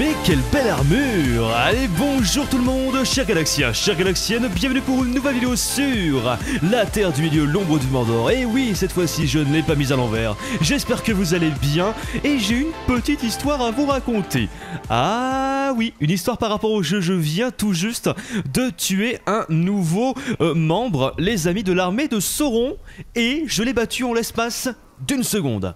Mais quelle belle armure! Allez, bonjour tout le monde, chers Galaxiens, chères Galaxiennes, bienvenue pour une nouvelle vidéo sur la Terre du Milieu, l'ombre du Mordor. Et oui, cette fois-ci, je ne l'ai pas mise à l'envers. J'espère que vous allez bien, et j'ai une petite histoire à vous raconter. Ah oui, une histoire par rapport au jeu. Je viens tout juste de tuer un nouveau membre, les amis de l'armée de Sauron, et je l'ai battu en l'espace d'une seconde.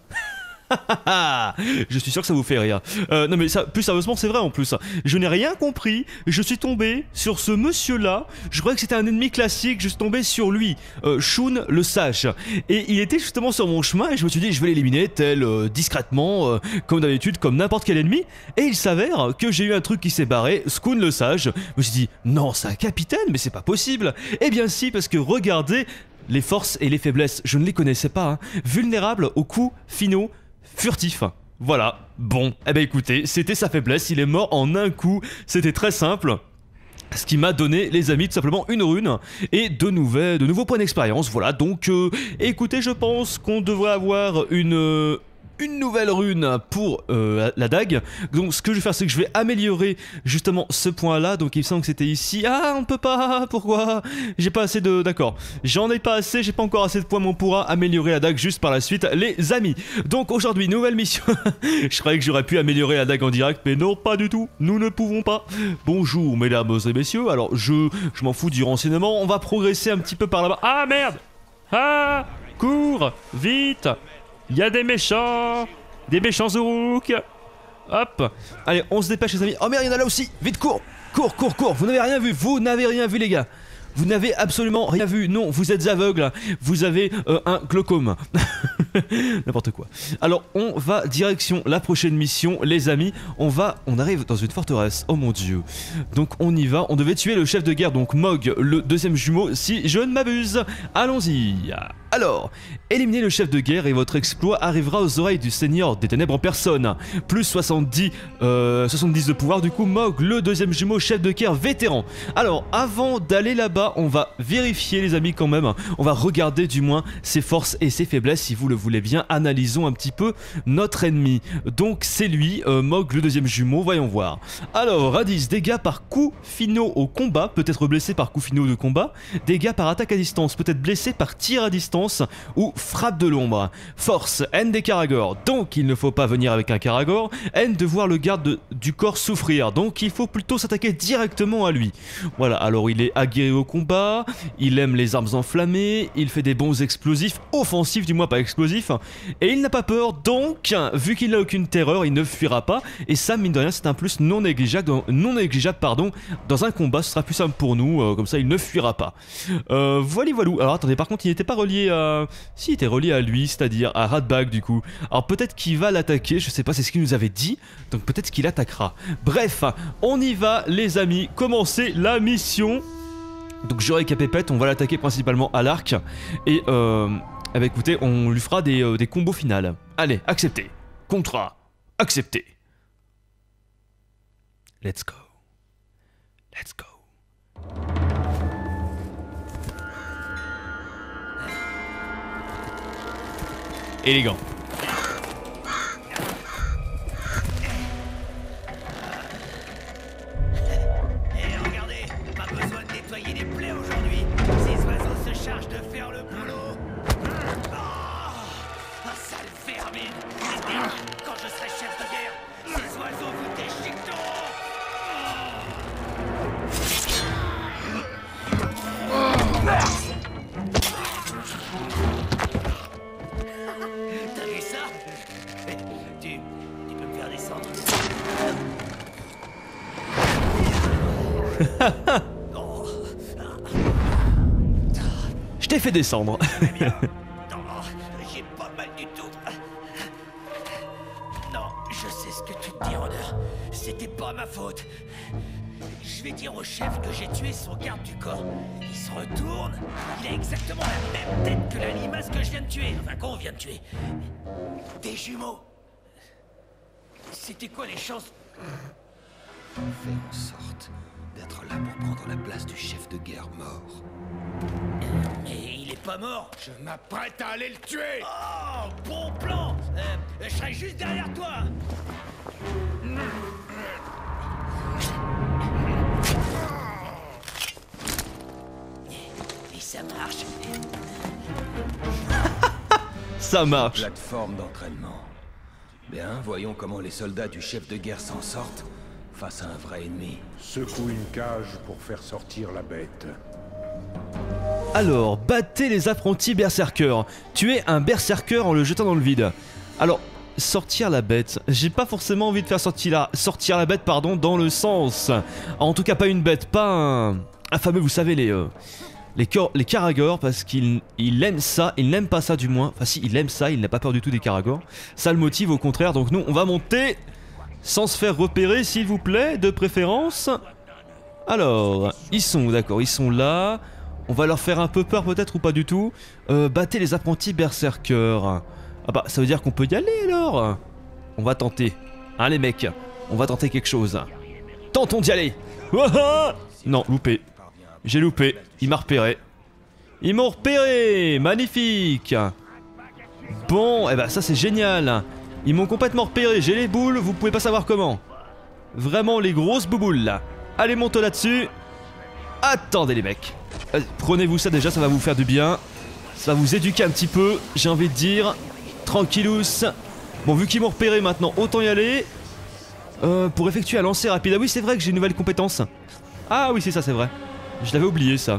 Je suis sûr que ça vous fait rire. Non mais ça, plus sérieusement, c'est vrai en plus. Je n'ai rien compris. Je suis tombé sur ce monsieur-là. Je croyais que c'était un ennemi classique. Je suis tombé sur lui, Shun le Sage. Et il était justement sur mon chemin. Et je me suis dit, je vais l'éliminer tel discrètement, comme d'habitude, comme n'importe quel ennemi. Et il s'avère que j'ai eu un truc qui s'est barré. Shun le Sage. Je me suis dit, non, c'est un capitaine, mais c'est pas possible. Eh bien si, parce que regardez les forces et les faiblesses. Je ne les connaissais pas. Hein. Vulnérable aux coups finaux. Furtif. Voilà. Bon, eh ben écoutez, c'était sa faiblesse, il est mort en un coup, c'était très simple. Ce qui m'a donné, les amis, tout simplement une rune et de nouveaux points d'expérience. Voilà, donc écoutez, je pense qu'on devrait avoir une nouvelle rune pour la dague. Donc ce que je vais faire, c'est que je vais améliorer justement ce point là. Donc il me semble que c'était ici. Ah, on ne peut pas, pourquoi? J'ai pas assez de... D'accord, j'en ai pas assez, j'ai pas encore assez de points, mais on pourra améliorer la dague juste par la suite, les amis. Donc aujourd'hui, nouvelle mission. Je croyais que j'aurais pu améliorer la dague en direct, mais non, pas du tout, nous ne pouvons pas. Bonjour mesdames et messieurs, alors je m'en fous du renseignement, on va progresser un petit peu par là-bas. Ah merde! Ah, cours, vite! Il y a des méchants Uruk. Hop. Allez, on se dépêche les amis. Oh merde, il y en a là aussi. Vite, cours. Cours. Vous n'avez rien vu, les gars. Vous n'avez absolument rien vu. Non, vous êtes aveugles. Vous avez un glaucome. N'importe quoi. Alors, on va direction la prochaine mission, les amis. On arrive dans une forteresse. Oh mon dieu. Donc, on y va. On devait tuer le chef de guerre, donc Mog, le deuxième jumeau, si je ne m'abuse. Allons-y. Alors, éliminez le chef de guerre et votre exploit arrivera aux oreilles du Seigneur des Ténèbres en personne. Plus 70 de pouvoir, du coup, Mog, le deuxième jumeau, chef de guerre vétéran. Alors, avant d'aller là-bas, on va vérifier, les amis, quand même. On va regarder, du moins, ses forces et ses faiblesses, si vous le voulez bien. Analysons un petit peu notre ennemi. Donc, c'est lui, Mog, le deuxième jumeau. Voyons voir. Alors, Radis, dégâts par coups finaux au combat, peut-être blessé par coups finaux de combat. Dégâts par attaque à distance, peut-être blessé par tir à distance ou frappe de l'ombre. Force, haine des Karagors, donc il ne faut pas venir avec un Karagor. Haine de voir le garde du corps souffrir, donc il faut plutôt s'attaquer directement à lui. Voilà, alors il est aguerri au combat, il aime les armes enflammées, il fait des bons explosifs, offensifs du moins, pas explosifs, et il n'a pas peur, donc vu qu'il n'a aucune terreur, il ne fuira pas, et ça mine de rien c'est un plus non négligeable, dans un combat, ce sera plus simple pour nous, comme ça il ne fuira pas. Voilà. Alors attendez, par contre il n'était pas relié si, il était relié à lui, c'est-à-dire à Radbag du coup. Alors peut-être qu'il va l'attaquer, je sais pas, c'est ce qu'il nous avait dit, donc peut-être qu'il attaquera. Bref, on y va les amis, commencer la mission. Donc je récapépète, on va l'attaquer principalement à l'arc, et bah écoutez, on lui fera des combos finales. Allez, accepté. Contrat, accepté. Let's go. Let's go. Élégant. Et regardez, pas besoin de nettoyer les plaies aujourd'hui. Ces oiseaux se chargent de faire le boulot. Oh, sale vermine. Quand je serai chef de guerre, ces oiseaux vous déchiqueteront. T'as vu ça? Tu peux me faire descendre? Je t'ai fait descendre. Non, j'ai pas mal du tout. Non, je sais ce que tu te dis, Honor. C'était pas ma faute. Je vais dire au chef que j'ai tué son garde du corps. Il se retourne. Il a exactement la même tête que la limace que je viens de tuer. Enfin, qu'on vient de tuer. Des jumeaux. C'était quoi les chances? Fais en sorte d'être là pour prendre la place du chef de guerre mort. Mais il est pas mort. Je m'apprête à aller le tuer. Oh, bon plan. Je serai juste derrière toi. Ça marche. Plateforme d'entraînement. Bien, voyons comment les soldats du chef de guerre s'en sortent face à un vrai ennemi. Secoue une cage pour faire sortir la bête. Alors, battez les apprentis berserkers. Tuez un berserker en le jetant dans le vide. Alors, sortir la bête. J'ai pas forcément envie de faire sortir la bête, pardon, dans le sens. En tout cas, pas une bête, pas un fameux, vous savez, les Karagors, parce qu'il aime ça, il n'aime pas ça du moins. Enfin si, il aime ça, il n'a pas peur du tout des Karagors. Ça le motive au contraire, donc nous, on va monter sans se faire repérer, s'il vous plaît, de préférence. Alors, ils sont, d'accord, ils sont là. On va leur faire un peu peur peut-être ou pas du tout. Battez les apprentis berserkers. Ah bah, ça veut dire qu'on peut y aller alors. On va tenter. Hein les mecs, on va tenter quelque chose. Tentons d'y aller. Non, loupé. J'ai loupé, il m'a repéré. Ils m'ont repéré. Magnifique. Bon, eh ben ça c'est génial. Ils m'ont complètement repéré, j'ai les boules, vous pouvez pas savoir comment. Vraiment les grosses bouboules là. Allez, monte là-dessus. Attendez les mecs. Prenez-vous ça déjà, ça va vous faire du bien. Ça va vous éduquer un petit peu, j'ai envie de dire. Tranquillous. Bon, vu qu'ils m'ont repéré maintenant, autant y aller. Pour effectuer un lancer rapide. Ah oui, c'est vrai que j'ai une nouvelle compétence. Ah oui, c'est ça, c'est vrai. Je l'avais oublié ça.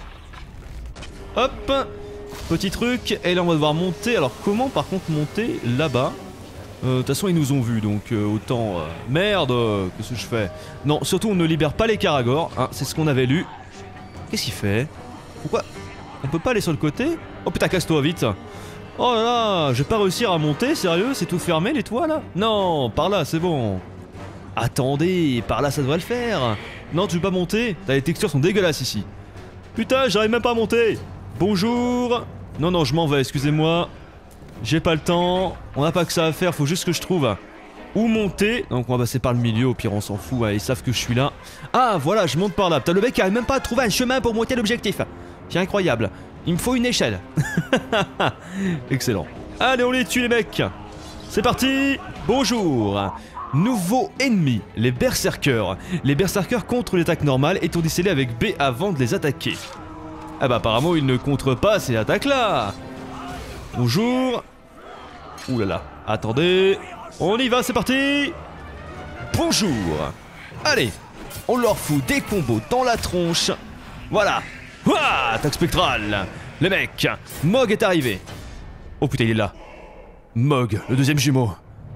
Hop. Petit truc. Et là, on va devoir monter. Alors, comment par contre monter là-bas? De toute façon, ils nous ont vus, donc autant... Merde, qu'est-ce que je fais? Non, surtout, on ne libère pas les Karagors. Hein, c'est ce qu'on avait lu. Qu'est-ce qu'il fait? Pourquoi? On peut pas aller sur le côté? Oh putain, casse-toi vite. Oh là là, je vais pas réussir à monter, sérieux? C'est tout fermé, les toits, là? Non, par là, c'est bon. Attendez, par là, ça devrait le faire. Non, tu veux pas monter? Les textures sont dégueulasses, ici. Putain, j'arrive même pas à monter. Bonjour. Non, non, je m'en vais, excusez-moi. J'ai pas le temps, on n'a pas que ça à faire, faut juste que je trouve où monter. Donc on va passer par le milieu, au pire on s'en fout, hein, ils savent que je suis là. Ah voilà, je monte par là. Putain, le mec arrive même pas à trouver un chemin pour monter l'objectif. C'est incroyable, il me faut une échelle. Excellent. Allez, on les tue les mecs. C'est parti. Bonjour. Nouveau ennemi, les berserkers. Les berserkers contre l'attaque normale, étourdissez-les avec B avant de les attaquer. Ah bah apparemment ils ne contrent pas ces attaques là. Bonjour. Ouh là là, attendez. On y va, c'est parti. Bonjour. Allez, on leur fout des combos dans la tronche. Voilà. Ouah, attaque spectrale. Les mecs, Mog est arrivé. Oh putain, il est là. Mog, le deuxième jumeau.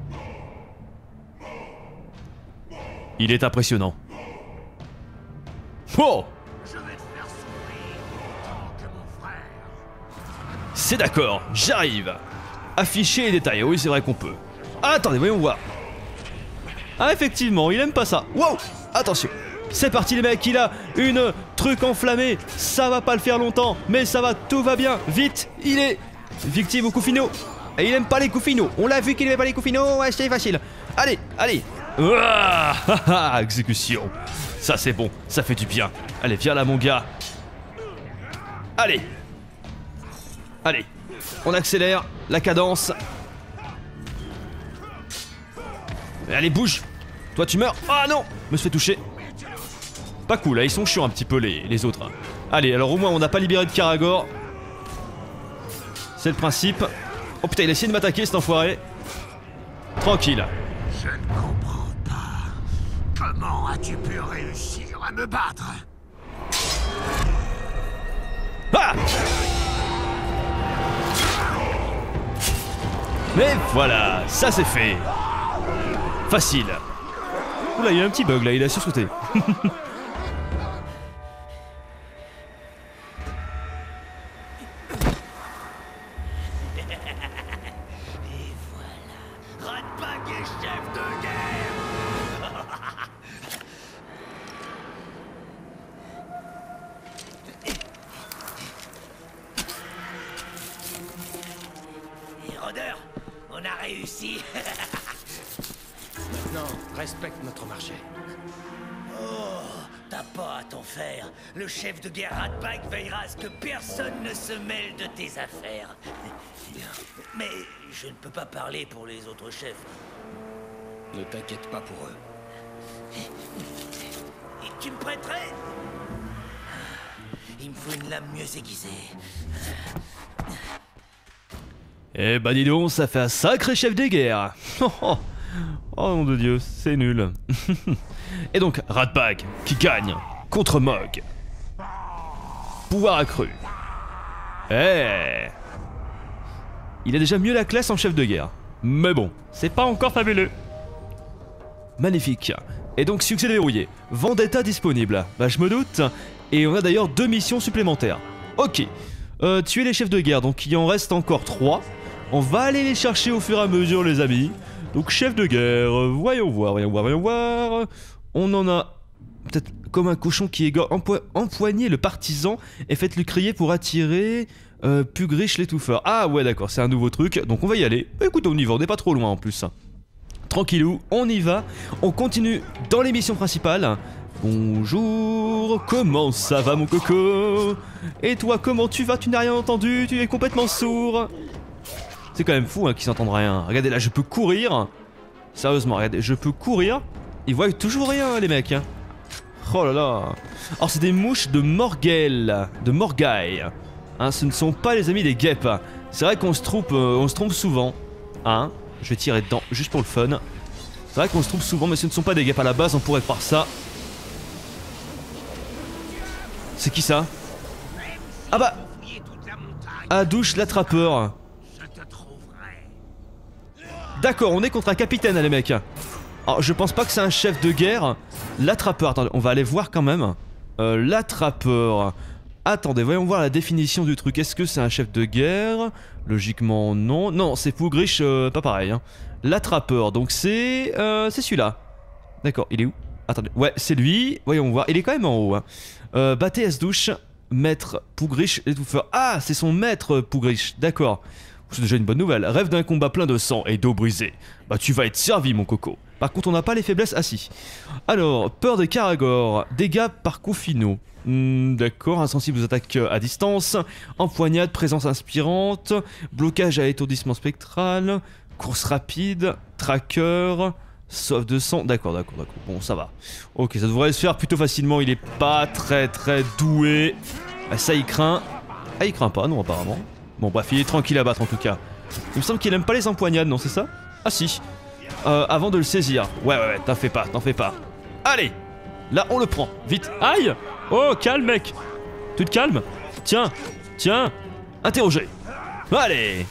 Il est impressionnant. Oh. C'est d'accord, j'arrive. Afficher les détails, oui c'est vrai qu'on peut. Ah, attendez, voyons voir. Ah effectivement, il aime pas ça. Wow, attention. C'est parti les mecs, il a une truc enflammée. Ça va pas le faire longtemps, mais ça va, tout va bien. Vite, il est victime au coup finaux. Et il aime pas les coups finaux. On l'a vu qu'il aimait pas les coups finaux, ouais c'est facile. Allez, allez. Ouah, exécution. Ça c'est bon, ça fait du bien. Allez, viens là mon gars. Allez. Allez, on accélère la cadence. Allez, bouge. Toi, tu meurs. Ah non, me suis fait toucher. Pas cool, là, ils sont chiants un petit peu, les autres. Allez, alors au moins, on n'a pas libéré de Karagor. C'est le principe. Oh putain, il a essayé de m'attaquer, cet enfoiré. Tranquille. Je ne comprends pas. Comment as-tu pu réussir à me battre? Ah! Mais voilà, ça c'est fait. Facile. Oula, il y a un petit bug là, il a sursauté. Et voilà, Ratbag est chef de guerre. Et Rodeur, on a réussi. Maintenant, respecte notre marché. Oh, t'as pas à t'en faire. Le chef de guerre Ratbag veillera à ce que personne ne se mêle de tes affaires. Mais je ne peux pas parler pour les autres chefs. Ne t'inquiète pas pour eux. Et tu me prêterais? Il me faut une lame mieux aiguisée. Eh bah dis donc, ça fait un sacré chef de guerre. Oh nom de Dieu, c'est nul. Et donc, Ratbag qui gagne contre Mog. Pouvoir accru. Eh, il a déjà mieux la classe en chef de guerre. Mais bon, c'est pas encore fabuleux. Magnifique. Et donc succès déverrouillé. Vendetta disponible. Bah je me doute. Et on a d'ailleurs 2 missions supplémentaires. Ok. Tuer les chefs de guerre. Donc il en reste encore 3. On va aller les chercher au fur et à mesure les amis. Donc chef de guerre. Voyons voir. On en a peut-être comme un cochon qui égore. Empoignez le partisan et faites-lui crier pour attirer Pugrich l'étouffeur. Ah ouais d'accord, c'est un nouveau truc. Donc on va y aller. Écoute, on y va, on n'est pas trop loin en plus. Tranquillou, on y va. On continue dans les missions principales. Bonjour, comment ça va mon coco? Et toi, comment tu vas? Tu n'as rien entendu? Tu es complètement sourd? C'est quand même fou hein, qu'ils s'entendent rien. Regardez là, je peux courir. Sérieusement, regardez, je peux courir. Ils voient toujours rien les mecs. Oh là là. Alors c'est des mouches de Morgel, de Morgai. Hein, ce ne sont pas les amis des guêpes. C'est vrai qu'on se trompe souvent. Hein? Je vais tirer dedans, juste pour le fun. C'est vrai qu'on se trompe souvent, mais ce ne sont pas des guêpes à la base, on pourrait croire ça. C'est qui ça? Ah bah Adouche l'attrapeur. D'accord, on est contre un capitaine les mecs. Alors je pense pas que c'est un chef de guerre. L'attrapeur, attendez, on va aller voir quand même. L'attrapeur. Attendez, voyons voir la définition du truc. Est-ce que c'est un chef de guerre? Logiquement non. Non, c'est Pugrich, pas pareil. Hein. L'attrapeur, donc c'est celui-là. D'accord, il est où? Attendez, ouais, c'est lui. Voyons voir, il est quand même en haut. Hein. Battez Asdouche, maître Pugrich l'étouffeur. Ah, c'est son maître Pugrich, d'accord. C'est déjà une bonne nouvelle. Rêve d'un combat plein de sang et d'eau brisée. Bah tu vas être servi mon coco. Par contre on n'a pas les faiblesses. Ah si. Alors, peur des Karagor. Dégâts par coups finaux. D'accord, insensible aux attaques à distance. Empoignade, présence inspirante. Blocage à étourdissement spectral. Course rapide. Tracker. Soif de sang. D'accord. Bon ça va. Ok, ça devrait se faire plutôt facilement. Il est pas très doué. Ah, ça il craint. Ah il craint pas non apparemment. Bon bref, il est tranquille à battre en tout cas. Il me semble qu'il aime pas les empoignades, non c'est ça? Ah si. Avant de le saisir. Ouais, t'en fais pas. Allez. Là on le prend, vite. Aïe. Oh calme mec. Tu te calmes? Tiens. Interroger. Allez.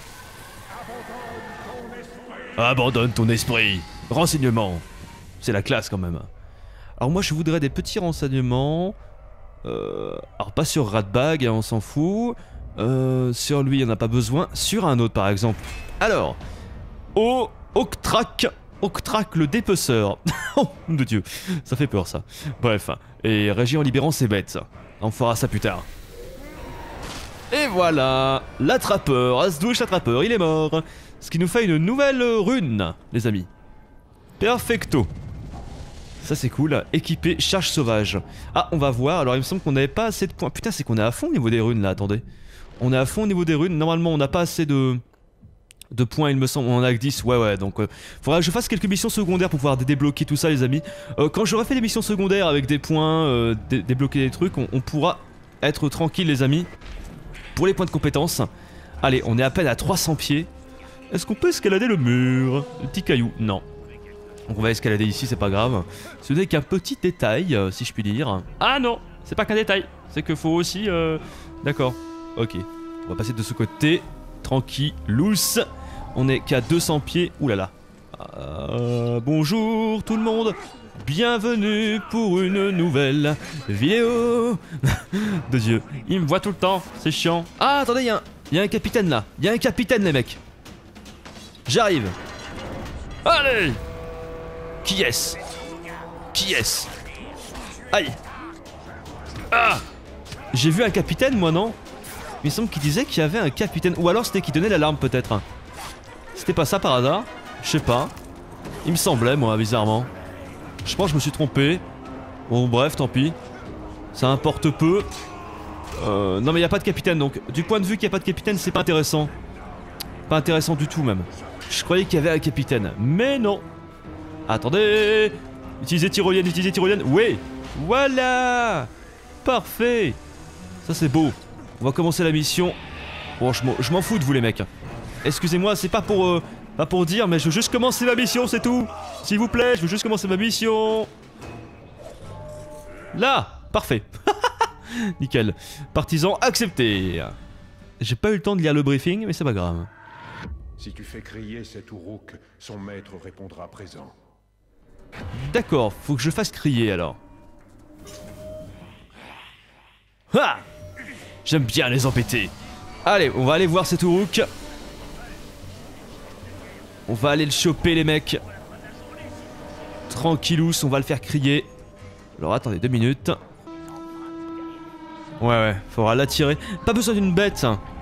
Abandonne ton esprit. Renseignement. C'est la classe quand même. Alors moi je voudrais des petits renseignements. Alors pas sur Ratbag, hein, on s'en fout. Sur lui, il n'y en a pas besoin. Sur un autre, par exemple. Alors, Octrak le dépeceur. Oh, de Dieu, ça fait peur, ça. Bref, et Régis en libérant ses bêtes. On fera ça plus tard. Et voilà, l'attrapeur, Asdouche l'attrapeur, il est mort. Ce qui nous fait une nouvelle rune, les amis. Perfecto. Ça c'est cool, équipé charge sauvage. Ah, on va voir, alors il me semble qu'on n'avait pas assez de points. Putain, c'est qu'on est à fond au niveau des runes là, attendez. On est à fond au niveau des runes, normalement on n'a pas assez de points il me semble, on en a que 10, ouais donc faudra que je fasse quelques missions secondaires pour pouvoir débloquer tout ça les amis. Quand j'aurai fait des missions secondaires avec des points, débloquer des trucs, on pourra être tranquille les amis. Pour les points de compétence, allez on est à peine à 300 pieds. Est-ce qu'on peut escalader le mur? Le petit caillou, non. Donc on va escalader ici, c'est pas grave. Ce n'est qu'un petit détail, si je puis dire. Ah non, c'est pas qu'un détail, c'est que faut aussi... D'accord. Ok, on va passer de ce côté, tranquille, loose. On est qu'à 200 pieds, oulala. Bonjour tout le monde, bienvenue pour une nouvelle vidéo. De Dieu, il me voit tout le temps, c'est chiant. Ah attendez, il y a un capitaine là, il y a un capitaine les mecs. J'arrive. Allez. Qui est-ce? Aïe. Ah. J'ai vu un capitaine moi non? Il me semble qu'il disait qu'il y avait un capitaine. Ou alors c'était qui donnait l'alarme peut-être. C'était pas ça par hasard? Je sais pas. Il me semblait moi bizarrement. Je pense que je me suis trompé. Bon bref tant pis. Ça importe peu. Non mais il n'y a pas de capitaine donc. Du point de vue qu'il n'y a pas de capitaine c'est pas intéressant. Pas intéressant du tout même. Je croyais qu'il y avait un capitaine. Mais non. Attendez. Utilisez tyrolienne. Oui. Voilà. Parfait. Ça c'est beau. On va commencer la mission. Bon, je m'en fous de vous les mecs. excusez-moi, c'est pas pour dire, mais je veux juste commencer ma mission, c'est tout. S'il vous plaît, je veux juste commencer ma mission. Là, parfait. Nickel. Partisan accepté. J'ai pas eu le temps de lire le briefing, mais c'est pas grave. Si tu fais crier cet Uruk, son maître répondra présent. D'accord, faut que je fasse crier alors. Ha! J'aime bien les empêter. Allez, on va aller voir cet Uruk. On va aller le choper les mecs. Tranquillous, on va le faire crier. Alors attendez 2 minutes. Ouais, faudra l'attirer. Pas besoin d'une bête.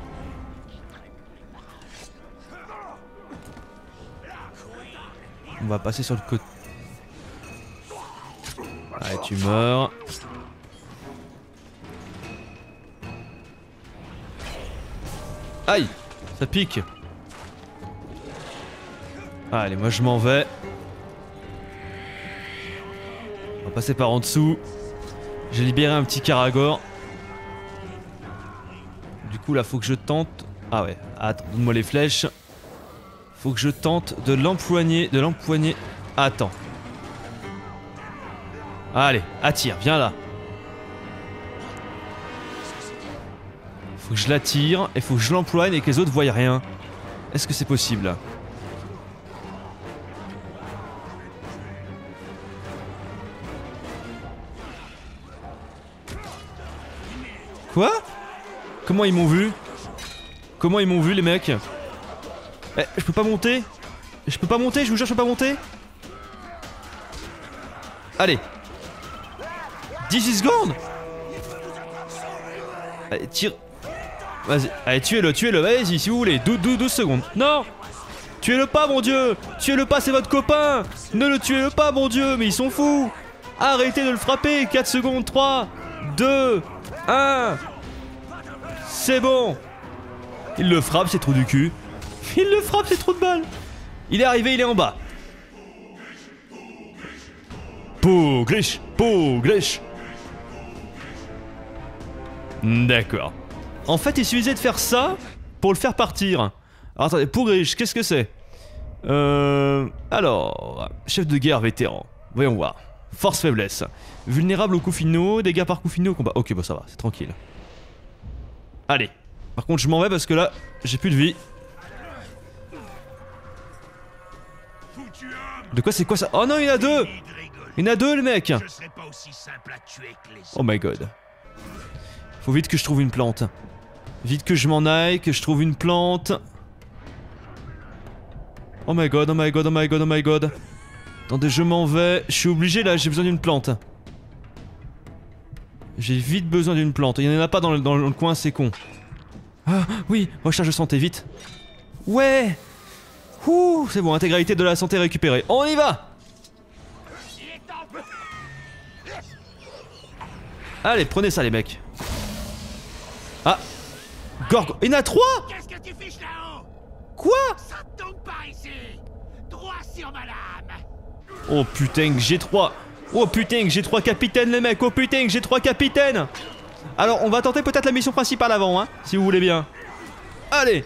On va passer sur le côté. Allez, tu meurs. Aïe, ça pique. Allez, moi je m'en vais. On va passer par en dessous. J'ai libéré un petit Karagor. Du coup là faut que je tente. Ah ouais, attends, donne-moi les flèches. Faut que je tente de l'empoigner. Attends. Allez, attire, viens là. Faut que je l'attire et faut que je l'empoigne et que les autres voient rien. Est-ce que c'est possible? Quoi? Comment ils m'ont vu? Comment ils m'ont vu les mecs? Eh, je peux pas monter? Je peux pas monter, je vous jure je peux pas monter? Allez. 10 secondes. Allez, tire. Vas-y, allez, tuez-le, vas-y, si vous voulez. 12 secondes. Non! Tuez-le pas, mon dieu! Tuez-le pas, c'est votre copain! Ne le tuez-le pas, mon dieu, mais ils sont fous! Arrêtez de le frapper! 4 secondes, 3, 2, 1. C'est bon! Il le frappe, c'est trop du cul. Il le frappe, c'est trop de balles. Il est arrivé, il est en bas. Pogrish. D'accord. En fait, il suffisait de faire ça pour le faire partir. Alors attendez, Pogrish, qu'est-ce que c'est? Alors, chef de guerre vétéran. Voyons voir. Force faiblesse. Vulnérable aux coups finaux, dégâts par coups finaux au combat. Ok, bah ça va, c'est tranquille. Allez. Par contre, je m'en vais parce que là, j'ai plus de vie. De quoi c'est quoi ça? Oh non, il y en a 2! Il y en a 2 les mecs! Oh my god. Faut vite que je trouve une plante. Vite que je m'en aille, que je trouve une plante. Oh my god. Attendez, je m'en vais. Je suis obligé là, j'ai besoin d'une plante. J'ai vite besoin d'une plante. Il y en a pas dans le coin, c'est con. Ah oui, recherche de santé, vite. Ouais. Ouh, c'est bon, intégralité de la santé récupérée. On y va. Allez, prenez ça les mecs. Ah, Gorgo, il y en a 3. Qu'est-ce que tu fiches là-haut? Quoi? Ça tombe par ici. Droit sur ma lame. Oh putain que j'ai 3. Oh putain que j'ai 3 capitaines les mecs. Oh putain que j'ai 3 capitaines. Alors on va tenter peut-être la mission principale avant hein, si vous voulez bien. Allez.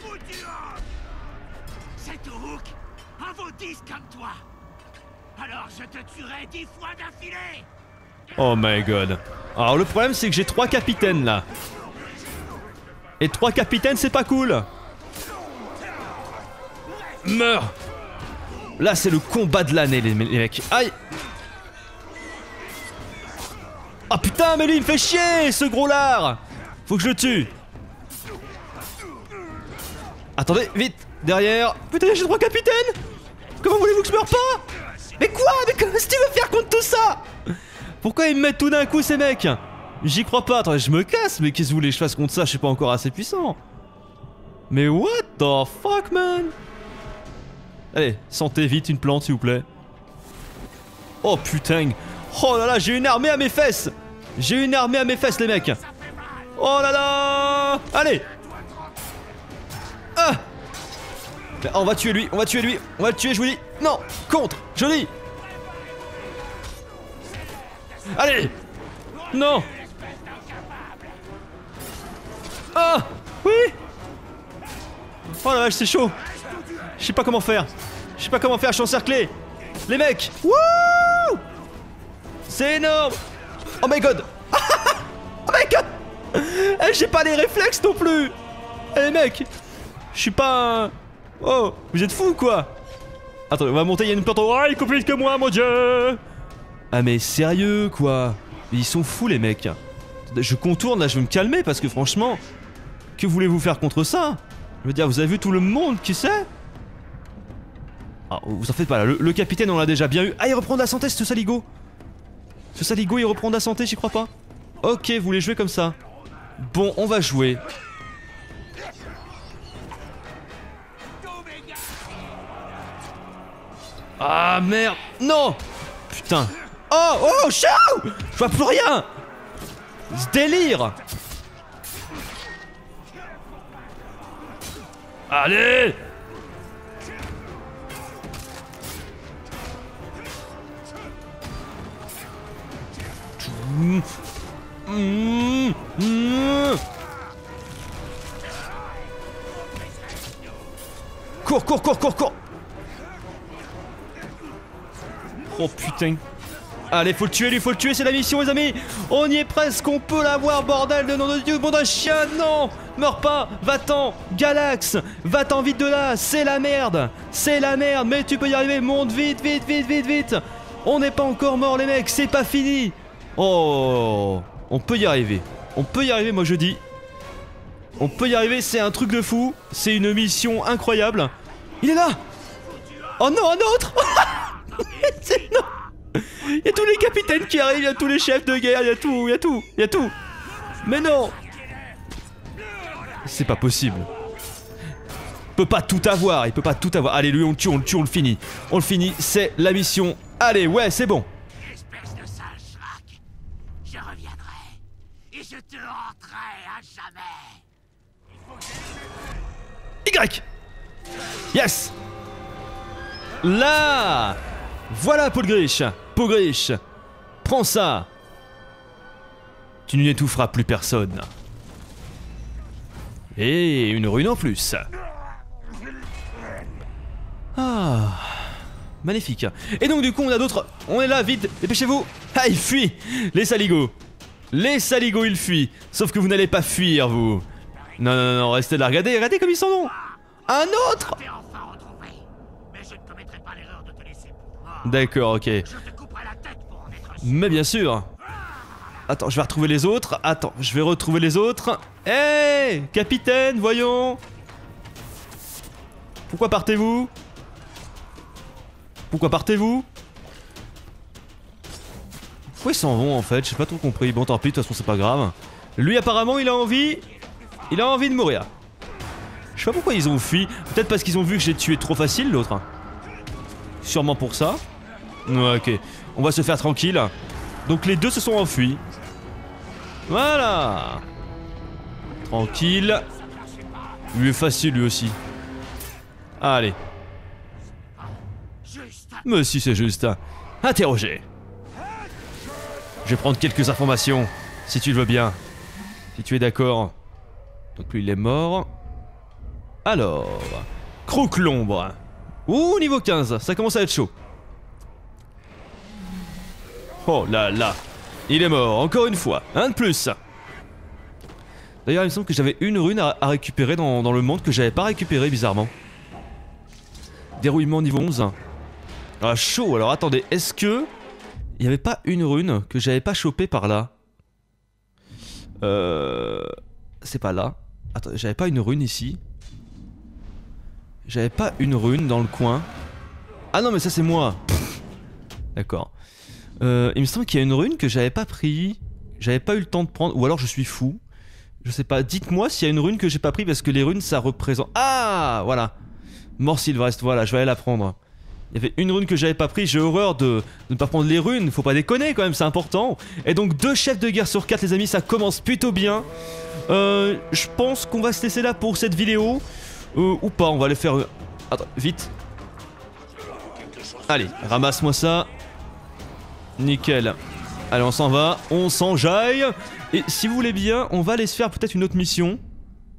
C'est Uruk, un vaudis comme toi. Alors je te tuerai 10 fois d'affilée. Oh my god. Alors le problème c'est que j'ai 3 capitaines là. Et 3 capitaines c'est pas cool. Meurs. Là c'est le combat de l'année les mecs. Aïe. Ah putain mais lui il me fait chier ce gros lard. Faut que je le tue. Attendez, vite. Derrière. Putain j'ai 3 capitaines. Comment voulez-vous que je meure pas? Mais quoi? Mais qu'est-ce que tu veux faire contre tout ça? Pourquoi ils me mettent tout d'un coup ces mecs? J'y crois pas, attendez je me casse. Mais qu'est-ce que vous voulez que je fasse contre ça? Je suis pas encore assez puissant. Mais what the fuck man? Allez, santé vite une plante s'il vous plaît. Oh putain. Oh là là, j'ai une armée à mes fesses. J'ai une armée à mes fesses les mecs. Oh là là. Allez. Ah. On va tuer lui, on va le tuer je vous dis. Non, contre, joli. Allez. Non. Ah. Oui. Oh la vache c'est chaud. Je sais pas comment faire. Je sais pas comment faire, je suis encerclé. Les mecs. Wouh! C'est énorme. Oh my god. Oh my god. Eh, j'ai pas les réflexes non plus. Eh les mecs. Je suis pas un... Oh, vous êtes fous quoi? Attends, on va monter, il y a une plante. Oh, il est plus vite que moi, mon dieu. Ah mais sérieux quoi? Ils sont fous les mecs. Je contourne là, je vais me calmer parce que franchement, que voulez-vous faire contre ça? Je veux dire, vous avez vu tout le monde qui sait? Ah, vous en faites pas là, le capitaine on l'a déjà bien eu. Ah, il reprend de la santé ce saligo. Ce saligo il reprend de la santé, j'y crois pas. Ok, vous voulez jouer comme ça. Bon, on va jouer. Ah merde. Non. Putain. Oh, oh, ciao. Je vois plus rien. Ce délire. Allez. Cours, cours, cours, cours, cours. Oh putain. Allez, faut le tuer, lui, faut le tuer, c'est la mission, les amis. On y est presque, on peut l'avoir, bordel de nom de Dieu, bon d'un chien, non. Meurs pas, va-t'en, Galax, va-t'en vite de là, c'est la merde, mais tu peux y arriver, monte vite, vite, vite, vite, vite. On n'est pas encore mort, les mecs, c'est pas fini. Oh, on peut y arriver, moi je dis. On peut y arriver, c'est un truc de fou, c'est une mission incroyable. Il est là. Oh non, un autre. C'est non. Il y a tous les capitaines qui arrivent, il y a tous les chefs de guerre, il y a tout, il y a tout, il y a tout. Mais non. C'est pas possible. Il peut pas tout avoir, il peut pas tout avoir. Allez, lui, on le tue, on le tue, on le finit. On le finit, c'est la mission. Allez, ouais, c'est bon. Espèce de sale schrack. Je reviendrai. Et je te hanterai à jamais. Y. Yes. Là. Voilà, Paul-Griche. Paul-Griche. Prends ça. Tu n'étoufferas plus personne. Et une rune en plus. Ah. Magnifique. Et donc du coup on a d'autres... On est là, vite, dépêchez-vous. Ah, il fuit. Les saligots. Les saligots, ils fuient. Sauf que vous n'allez pas fuir, vous. Non, non, non, restez là. Regardez, regardez comme ils s'en vont. Un autre. D'accord, ok. Mais bien sûr. Attends, je vais retrouver les autres. Attends, je vais retrouver les autres. Hey, capitaine, voyons. Pourquoi partez-vous? Pourquoi partez-vous? Pourquoi ils s'en vont en fait? J'ai pas trop compris. Bon, tant pis, de toute façon, c'est pas grave. Lui, apparemment, il a envie. Il a envie de mourir. Je sais pas pourquoi ils ont fui. Peut-être parce qu'ils ont vu que j'ai tué trop facile l'autre. Sûrement pour ça. Ouais, ok. On va se faire tranquille. Donc les deux se sont enfuis. Voilà. Tranquille. Lui est facile lui aussi. Allez. Mais si c'est juste. Interroger. Je vais prendre quelques informations. Si tu le veux bien. Si tu es d'accord. Donc lui il est mort. Alors. Croque l'ombre. Ouh, niveau 15, ça commence à être chaud. Oh là là. Il est mort, encore une fois. Un de plus. D'ailleurs, il me semble que j'avais une rune à récupérer dans le monde que j'avais pas récupéré bizarrement. Dérouillement niveau 11. Ah, chaud. Alors attendez, est-ce que... Il n'y avait pas une rune que j'avais pas chopée par là? C'est pas là. Attends, j'avais pas une rune ici? J'avais pas une rune dans le coin. Ah non mais ça c'est moi. D'accord. Il me semble qu'il y a une rune que j'avais pas pris. J'avais pas eu le temps de prendre. Ou alors je suis fou. Je sais pas. Dites-moi s'il y a une rune que j'ai pas pris parce que les runes ça représente... Ah voilà. Mort Sylvestre, voilà, je vais aller la prendre. Il y avait une rune que j'avais pas pris. J'ai horreur de ne pas prendre les runes. Faut pas déconner quand même, c'est important. Et donc 2 chefs de guerre sur 4 les amis, ça commence plutôt bien. Je pense qu'on va se laisser là pour cette vidéo. Ou pas, on va aller faire... Attends, vite. Allez, ramasse-moi ça. Nickel. Allez, on s'en va, on s'enjaille. Et si vous voulez bien, on va aller se faire peut-être une autre mission.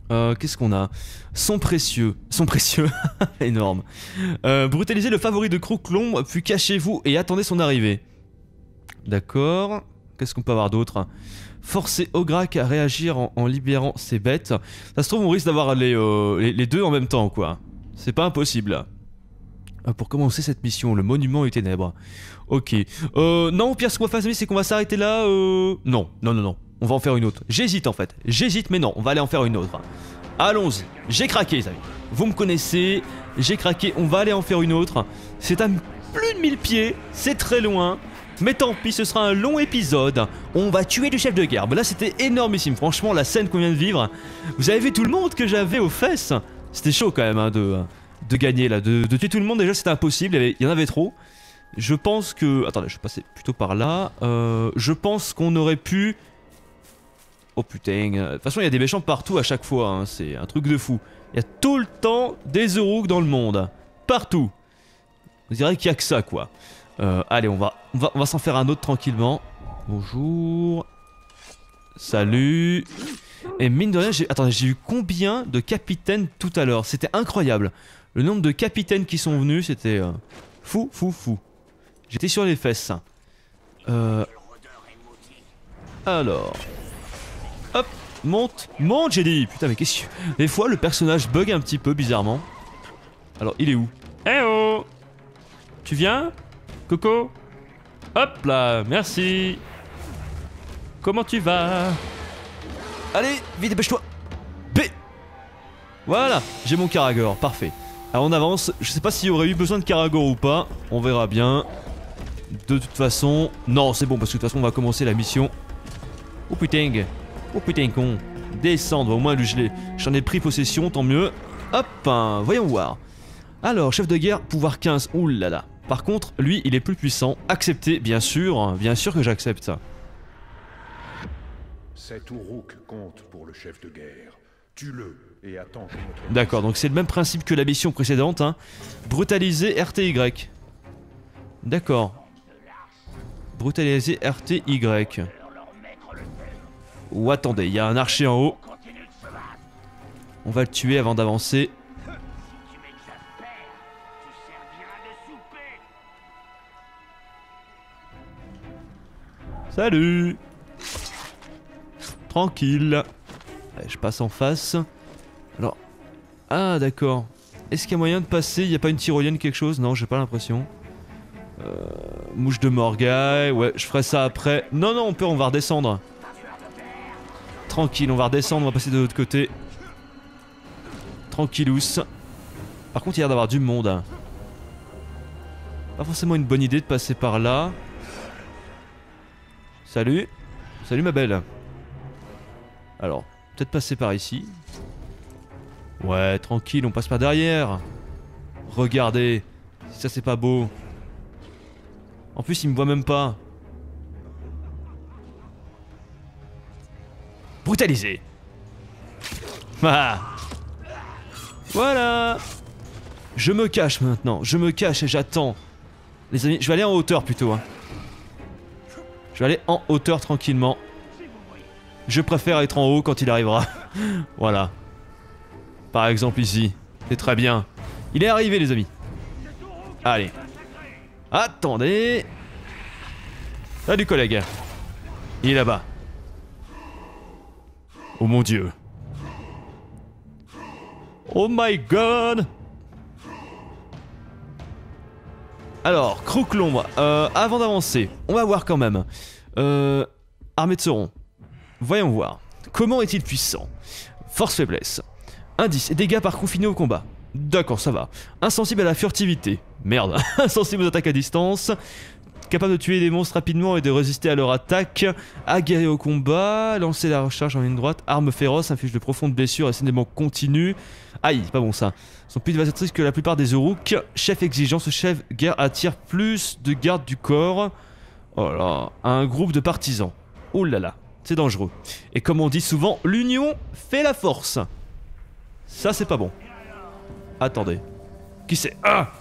Qu'est-ce qu'on a? Son précieux. Son précieux. Énorme. Brutalisez le favori de Croc-Lombre, puis cachez-vous et attendez son arrivée. D'accord. Qu'est-ce qu'on peut avoir d'autre? Forcer Ograk à réagir en libérant ses bêtes. Ça se trouve, on risque d'avoir les deux en même temps, quoi. C'est pas impossible. Pour commencer cette mission, le monument aux ténèbres. Ok. Non, au pire, ce qu'on va faire, c'est qu'on va s'arrêter là. Non. On va en faire une autre. J'hésite en fait. J'hésite, mais non, on va aller en faire une autre. Allons-y. J'ai craqué, les amis. Vous me connaissez. J'ai craqué. On va aller en faire une autre. C'est à plus de 1000 pieds. C'est très loin. Mais tant pis, ce sera un long épisode. On va tuer le chef de guerre. Là, c'était énormissime. Franchement, la scène qu'on vient de vivre. Vous avez vu tout le monde que j'avais aux fesses? C'était chaud quand même hein, de gagner là. De tuer tout le monde, déjà, c'était impossible. Il y en avait trop. Je pense que... Attendez, je vais passer plutôt par là. Je pense qu'on aurait pu... Oh putain. De toute façon, il y a des méchants partout à chaque fois. Hein. C'est un truc de fou. Il y a tout le temps des Uruk dans le monde. Partout. On dirait qu'il n'y a que ça, quoi. Allez, on va s'en faire un autre tranquillement. Bonjour. Salut. Et mine de rien, attendez, j'ai eu combien de capitaines tout à l'heure? C'était incroyable. Le nombre de capitaines qui sont venus, c'était fou. J'étais sur les fesses. Alors. Hop, monte, j'ai dit. Putain, mais qu'est-ce que... Des fois, le personnage bug un petit peu bizarrement. Alors, il est où? Eh oh! Tu viens? Coco? Hop là, merci. Comment tu vas? Allez, vite, dépêche-toi. B. Voilà, j'ai mon Karagor, parfait. Alors on avance, je sais pas s'il y aurait eu besoin de Karagor ou pas. On verra bien. De toute façon... Non, c'est bon, parce que de toute façon on va commencer la mission. Oh putain con. Descendre, au moins j'en ai pris possession, tant mieux. Hop, hein, voyons voir. Alors, chef de guerre, pouvoir 15, oulala. Par contre, lui, il est plus puissant. Accepté, bien sûr que j'accepte ça. Cet Uruk compte pour le chef de guerre. Tue-le et attends que notre... D'accord, donc c'est le même principe que la mission précédente, hein. Brutaliser RTY. D'accord. Brutaliser RTY. Ou attendez, il y a un archer en haut. On va le tuer avant d'avancer. Salut. Tranquille. Allez, je passe en face. Alors... Ah d'accord. Est-ce qu'il y a moyen de passer? Il n'y a pas une tyrolienne quelque chose? Non, j'ai pas l'impression. Mouche de Morgaï. Ouais, je ferai ça après. Non, on va redescendre. Tranquille, on va redescendre, on va passer de l'autre côté. Tranquillous. Par contre, il y a l'air d'avoir du monde. Pas forcément une bonne idée de passer par là. Salut. Salut ma belle. Alors, peut-être passer par ici. Ouais, tranquille, on passe par derrière. Regardez. Ça, c'est pas beau. En plus, il me voit même pas. Brutalisé. Ah. Voilà. Je me cache maintenant. Je me cache et j'attends. Les amis, je vais aller en hauteur plutôt. Hein. Je vais aller en hauteur tranquillement. Je préfère être en haut quand il arrivera. Voilà. Par exemple ici. C'est très bien. Il est arrivé les amis. Allez. Attendez. Salut collègue. Il est là-bas. Oh mon dieu. Oh my god. Alors, Croc-Lombre, avant d'avancer, on va voir quand même. Armée de Sauron. Voyons voir. Comment est-il puissant? Force faiblesse. Indice, dégâts par confiné au combat. D'accord, ça va. Insensible à la furtivité. Merde. Insensible aux attaques à distance. Capable de tuer des monstres rapidement et de résister à leur attaque. Aguerri au combat. Lancer la recharge en ligne droite. Arme féroce. Inflige de profondes blessures et saignements continus. Aïe, c'est pas bon ça. Sont plus dévastatrices que la plupart des Uruk. Chef exigeant, ce chef guerre attire plus de gardes du corps. Oh là. Un groupe de partisans. Oh là là. C'est dangereux. Et comme on dit souvent, l'union fait la force. Ça c'est pas bon. Attendez. Qui c'est? Ah!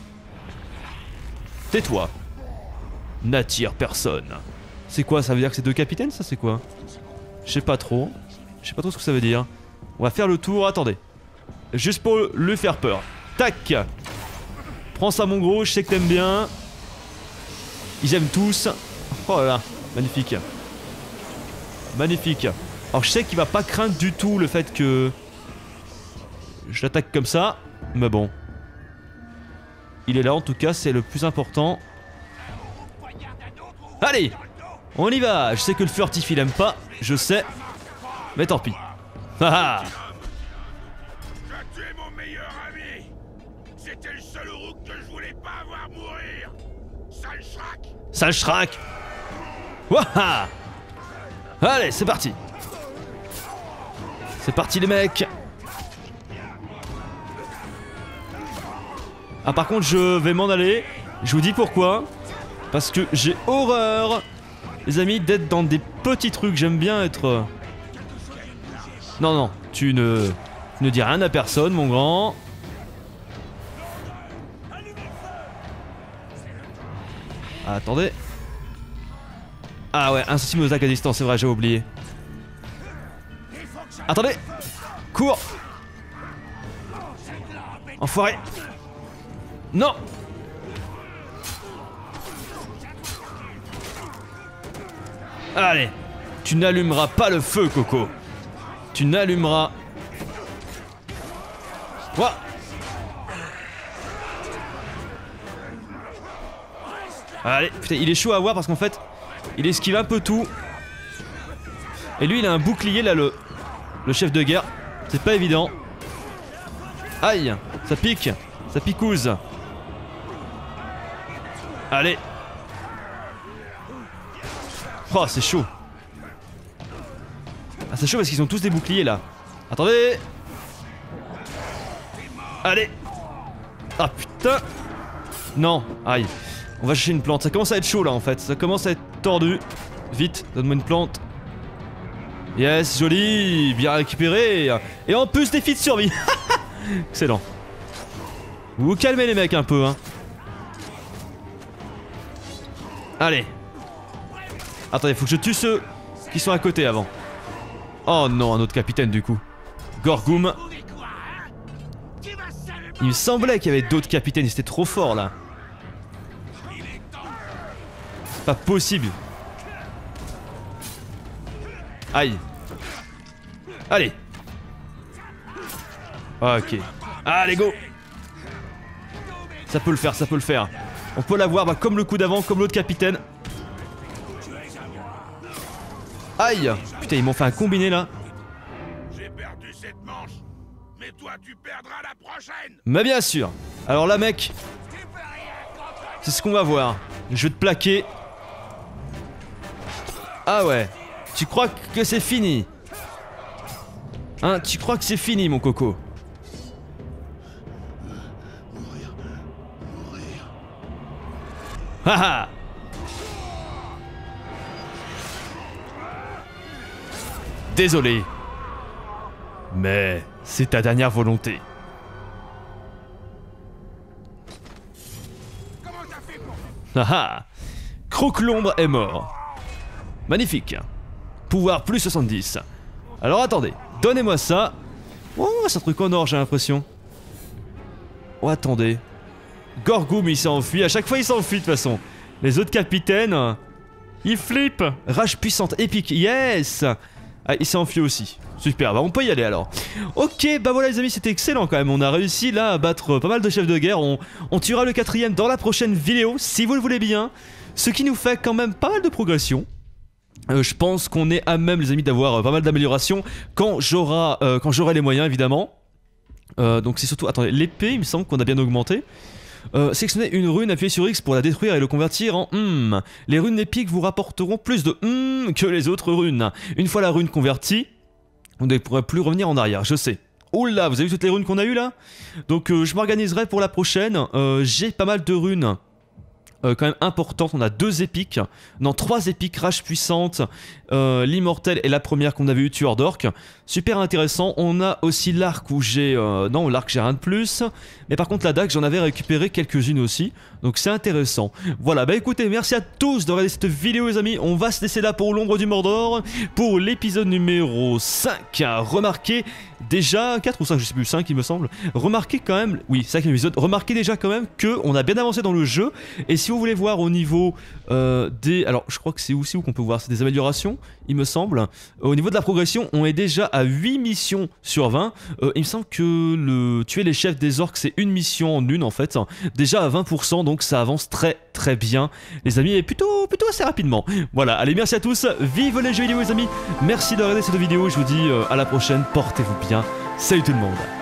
Tais-toi. N'attire personne. C'est quoi? Ça veut dire que c'est deux capitaines, ça c'est quoi? Je sais pas trop. Je sais pas trop ce que ça veut dire. On va faire le tour, attendez. Juste pour lui faire peur. Tac. Prends ça mon gros, je sais que t'aimes bien. Ils aiment tous. Oh là là, magnifique. Magnifique. Alors je sais qu'il va pas craindre du tout le fait que je l'attaque comme ça. Mais bon. Il est là en tout cas, c'est le plus important. Allez, on y va. Je sais que le furtif il aime pas, je sais. Mais tant pis. Haha. Tu es mon meilleur ami. C'était le seul Uruk que je voulais pas voir mourir. Sale Shrek. Sale Shrek. Waha. Allez, c'est parti. C'est parti les mecs. Ah par contre je vais m'en aller. Je vous dis pourquoi. Parce que j'ai horreur, les amis, d'être dans des petits trucs. J'aime bien être... Non, non, tu ne dis rien à personne, mon grand. Ah, attendez. Ah ouais, insensible aux attaques à distance, c'est vrai, j'ai oublié. Attendez. Cours. Enfoiré. Non. Allez, tu n'allumeras pas le feu, Coco. Tu n'allumeras... Quoi? Allez, putain, il est chaud à voir parce qu'en fait, il esquive un peu tout. Et lui, il a un bouclier, là, le chef de guerre. C'est pas évident. Aïe, ça pique, ça picouse. Allez. Oh, c'est chaud. Ah, c'est chaud parce qu'ils ont tous des boucliers là. Attendez. Allez. Ah putain. Non, aïe. On va chercher une plante. Ça commence à être chaud là en fait. Ça commence à être tordu. Vite, donne-moi une plante. Yes, joli. Bien récupéré. Et en plus défi de survie. Excellent. Vous vous calmez les mecs un peu hein. Allez. Attendez, faut que je tue ceux qui sont à côté avant. Oh non, un autre capitaine du coup. Gorgoum. Il me semblait qu'il y avait d'autres capitaines, ils étaient trop forts là. C'est pas possible. Aïe. Allez. Ok. Allez, go. Ça peut le faire, ça peut le faire. On peut l'avoir bah, comme le coup d'avant, comme l'autre capitaine. Aïe. Putain, ils m'ont fait un combiné là. J'ai perdu cette manche, mais toi tu perdras la prochaine. Mais bien sûr. Alors là mec, c'est ce qu'on va voir. Je vais te plaquer. Ah ouais. Tu crois que c'est fini? Hein, tu crois que c'est fini mon coco? Haha. Désolé. Mais c'est ta dernière volonté. Haha. Croque-l'ombre est mort. Magnifique. Pouvoir plus 70. Alors attendez, donnez-moi ça. Oh, c'est un truc en or j'ai l'impression. Oh attendez. Gorgoum il s'est enfui, à chaque fois il s'enfuit de toute façon. Les autres capitaines, ils flippent. Rage puissante, épique, yes. Ah, il s'est enfui aussi. Super, bah on peut y aller alors. Ok, bah voilà les amis, c'était excellent quand même. On a réussi là à battre pas mal de chefs de guerre. On tuera le 4ème dans la prochaine vidéo, si vous le voulez bien. Ce qui nous fait quand même pas mal de progression. Je pense qu'on est à même les amis d'avoir pas mal d'améliorations quand j'aurai les moyens évidemment. Donc c'est surtout... Attendez, l'épée il me semble qu'on a bien augmenté. Sélectionnez une rune, appuyez sur X pour la détruire et le convertir en Les runes épiques vous rapporteront plus de que les autres runes. Une fois la rune convertie, vous ne pourrez plus revenir en arrière, je sais. Oh là, vous avez vu toutes les runes qu'on a eues là? Donc je m'organiserai pour la prochaine. J'ai pas mal de runes. Quand même importante, on a 2 épiques, non 3 épiques, rage puissante, l'immortel et la première qu'on avait eu, tueur d'orque, super intéressant. On a aussi l'arc où j'ai, non l'arc j'ai rien de plus, mais par contre la dague j'en avais récupéré quelques-unes aussi, Donc c'est intéressant. Voilà, bah écoutez, merci à tous de regarder cette vidéo les amis. On va se laisser là pour l'ombre du Mordor. Pour l'épisode numéro 5. Remarquez déjà, 4 ou 5, je sais plus, 5 il me semble. Remarquez quand même, oui 5 épisodes. Remarquez déjà quand même qu'on a bien avancé dans le jeu. Et si vous voulez voir au niveau des... Alors je crois que c'est aussi où qu'on peut voir, c'est des améliorations il me semble. Au niveau de la progression, on est déjà à 8 missions sur 20. Il me semble que tuer les chefs des orques c'est une mission en une en fait. Déjà à 20%, donc ça avance très bien les amis, et plutôt assez rapidement. Voilà, allez merci à tous, vive les jeux vidéo les amis. Merci de regarder cette vidéo, je vous dis à la prochaine, portez-vous bien, salut tout le monde.